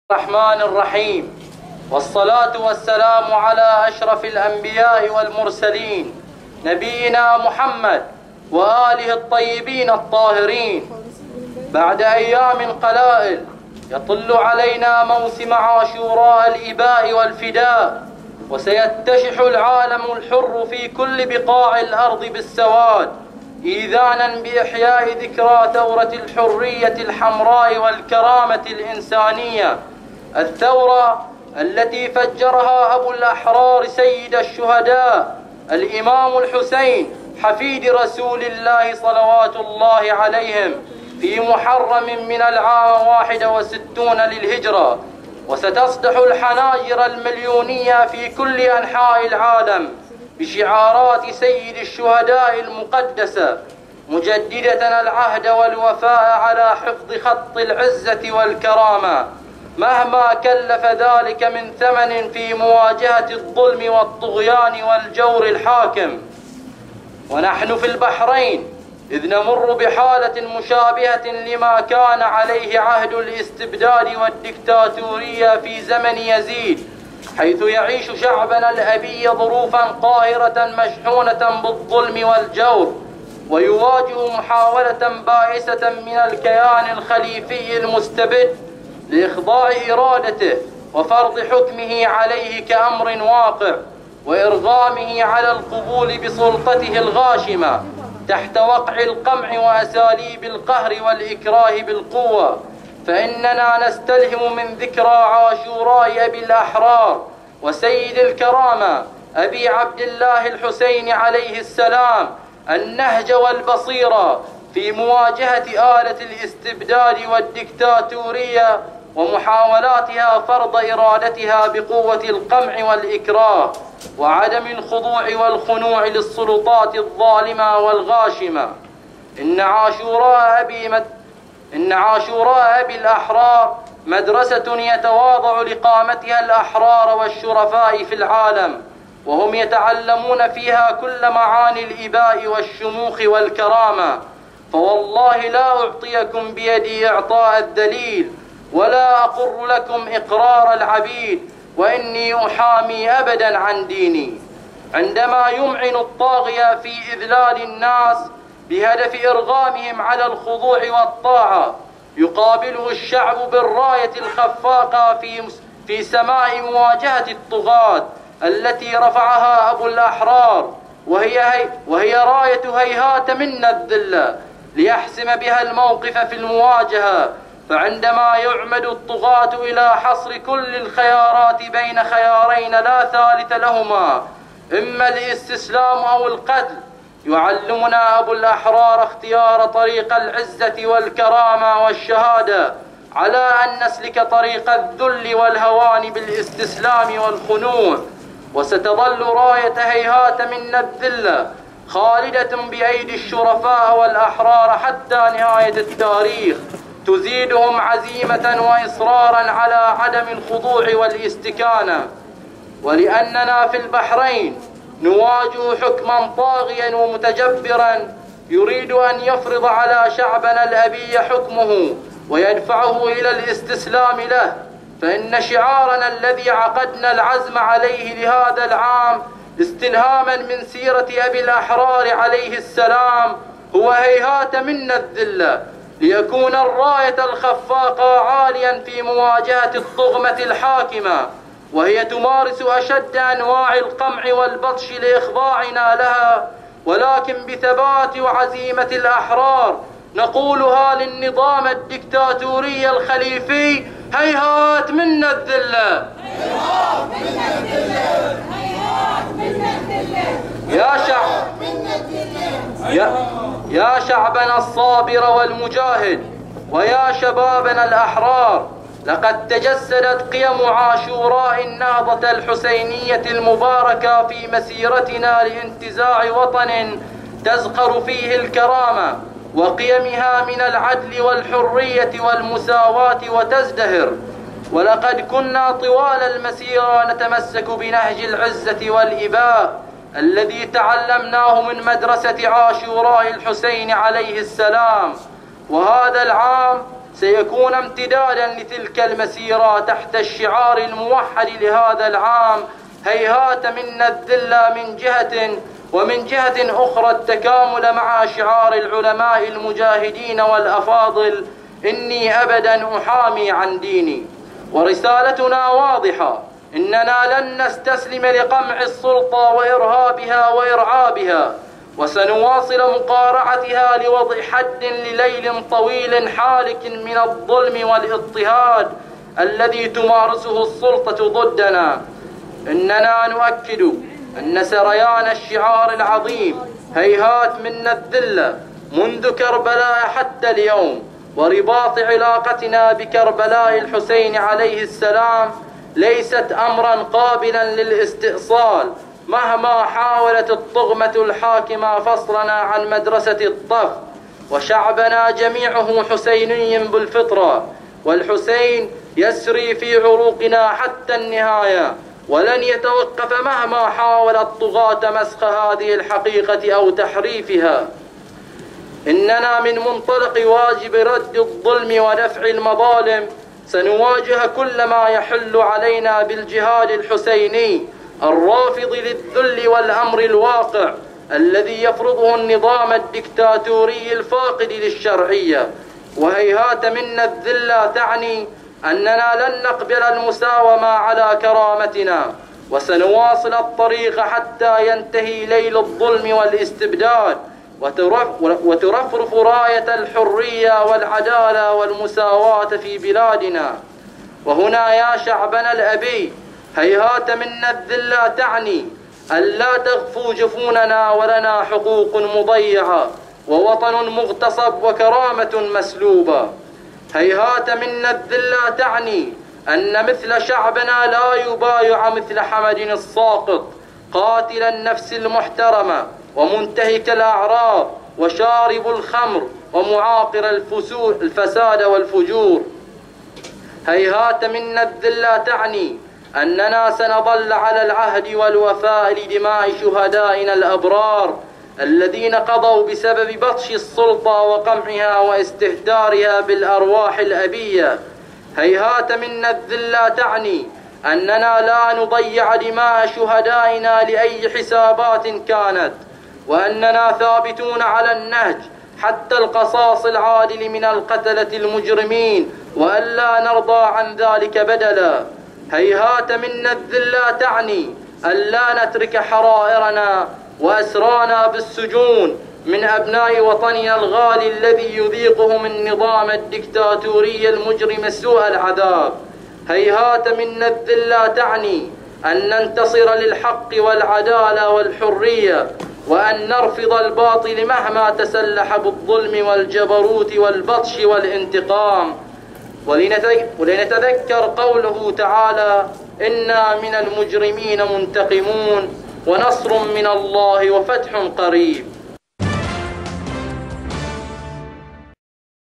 الرحمن الرحيم، والصلاة والسلام على أشرف الأنبياء والمرسلين نبينا محمد وآله الطيبين الطاهرين. بعد أيام قلائل يطل علينا موسم عاشوراء الإباء والفداء، وسيتشح العالم الحر في كل بقاع الأرض بالسواد إيذانا بإحياء ذكرى ثورة الحرية الحمراء والكرامة الإنسانية، الثورة التي فجرها أبو الأحرار سيد الشهداء الإمام الحسين حفيد رسول الله صلوات الله عليهم في محرم من العام 61 للهجرة. وستصدح الحناجر المليونية في كل أنحاء العالم بشعارات سيد الشهداء المقدسة، مجددة العهد والوفاء على حفظ خط العزة والكرامة مهما كلف ذلك من ثمن في مواجهة الظلم والطغيان والجور الحاكم. ونحن في البحرين إذ نمر بحالة مشابهة لما كان عليه عهد الاستبداد والدكتاتورية في زمن يزيد، حيث يعيش شعبنا الأبي ظروفا قاهرة مشحونة بالظلم والجور، ويواجه محاولة بائسة من الكيان الخليفي المستبد لإخضاع إرادته وفرض حكمه عليه كأمر واقع، وإرغامه على القبول بسلطته الغاشمة تحت وقع القمع وأساليب القهر والإكراه بالقوة. فإننا نستلهم من ذكرى عاشوراء أبي الأحرار وسيد الكرامة أبي عبد الله الحسين عليه السلام النهج والبصيرة في مواجهة آلة الاستبداد والدكتاتورية ومحاولاتها فرض إرادتها بقوة القمع والإكراه وعدم الخضوع والخنوع للسلطات الظالمة والغاشمة. إن عاشوراء أبي الأحرار مدرسة يتواضع لقامتها الأحرار والشرفاء في العالم، وهم يتعلمون فيها كل معاني الإباء والشموخ والكرامة. فوالله لا أعطيكم بيدي إعطاء الذليل، ولا أقر لكم إقرار العبيد، وإني أحامي أبدا عن ديني. عندما يمعن الطاغية في إذلال الناس بهدف إرغامهم على الخضوع والطاعة، يقابله الشعب بالراية الخفاقة في سماء مواجهة الطغاة التي رفعها أبو الأحرار، وهي راية هيهات منا الذلة، ليحسم بها الموقف في المواجهة. فعندما يعمد الطغاة إلى حصر كل الخيارات بين خيارين لا ثالث لهما، إما الاستسلام أو القتل، يعلمنا أبو الأحرار اختيار طريق العزة والكرامة والشهادة على أن نسلك طريق الذل والهوان بالاستسلام والخنوع. وستظل راية هيهات منا الذلة خالدة بأيدي الشرفاء والأحرار حتى نهاية التاريخ، تزيدهم عزيمة وإصرارا على عدم الخضوع والاستكانة. ولأننا في البحرين نواجه حكما طاغيا ومتجبرا يريد أن يفرض على شعبنا الأبي حكمه ويدفعه إلى الاستسلام له، فإن شعارنا الذي عقدنا العزم عليه لهذا العام استلهاما من سيرة أبي الأحرار عليه السلام هو هيهات منا الذلة، ليكون الراية الخفاقة عاليا في مواجهة الطغمة الحاكمة، وهي تمارس أشد أنواع القمع والبطش لإخضاعنا لها، ولكن بثبات وعزيمة الأحرار نقولها للنظام الدكتاتوري الخليفي: هيهات منا الذلة، هيهات منا الذلة، هيهات منا الذلة. يا شعبنا الصابر والمجاهد، ويا شبابنا الأحرار، لقد تجسدت قيم عاشوراء النهضة الحسينية المباركة في مسيرتنا لانتزاع وطن تزخر فيه الكرامة وقيمها من العدل والحرية والمساواة وتزدهر. ولقد كنا طوال المسيرة نتمسك بنهج العزة والإباء الذي تعلمناه من مدرسة عاشوراء الحسين عليه السلام. وهذا العام سيكون امتدادا لتلك المسيرة تحت الشعار الموحد لهذا العام: هيهات منا الذل من جهة، ومن جهة أخرى التكامل مع شعار العلماء المجاهدين والأفاضل: إني أبدا أحامي عن ديني. ورسالتنا واضحة: إننا لن نستسلم لقمع السلطة وإرهابها وإرعابها، وسنواصل مقارعتها لوضع حد لليل طويل حالك من الظلم والاضطهاد الذي تمارسه السلطة ضدنا. إننا نؤكد أن سريان الشعار العظيم هيهات منا الذلة منذ كربلاء حتى اليوم، ورباط علاقتنا بكربلاء الحسين عليه السلام، ليست أمرا قابلا للاستئصال مهما حاولت الطغمة الحاكمة فصلنا عن مدرسة الطف. وشعبنا جميعه حسيني بالفطرة، والحسين يسري في عروقنا حتى النهاية، ولن يتوقف مهما حاول الطغاة مسخ هذه الحقيقة أو تحريفها. إننا من منطلق واجب رد الظلم ودفع المظالم سنواجه كل ما يحل علينا بالجهاد الحسيني الرافض للذل والأمر الواقع الذي يفرضه النظام الدكتاتوري الفاقد للشرعية. وهيهات منا الذلة تعني أننا لن نقبل المساومة على كرامتنا، وسنواصل الطريق حتى ينتهي ليل الظلم والاستبداد، وترفرف راية الحرية والعدالة والمساواة في بلادنا. وهنا يا شعبنا الأبي، هيهات منا الذلة تعني ألا تغفو جفوننا ولنا حقوق مضيعة ووطن مغتصب وكرامة مسلوبة. هيهات منا الذلة تعني أن مثل شعبنا لا يبايع مثل حمد الساقط قاتل النفس المحترمة ومنتهك الأعراض وشارب الخمر ومعاقر الفساد والفجور. هيهات منا الذلة تعني أننا سنظل على العهد والوفاء لدماء شهدائنا الأبرار الذين قضوا بسبب بطش السلطة وقمعها واستهتارها بالأرواح الأبية. هيهات منا الذلة تعني أننا لا نضيع دماء شهدائنا لأي حسابات كانت، وأننا ثابتون على النهج حتى القصاص العادل من القتلة المجرمين، وألا نرضى عن ذلك بدلا. هيهات منا الذلة تعني ألا نترك حرائرنا وأسرانا بالسجون من أبناء وطننا الغالي الذي يذيقهم النظام الدكتاتوري المجرم سوء العذاب. هيهات منا الذلة تعني أن ننتصر للحق والعدالة والحرية، وأن نرفض الباطل مهما تسلح بالظلم والجبروت والبطش والانتقام. ولنتذكر قوله تعالى: إنا من المجرمين منتقمون ونصر من الله وفتح قريب.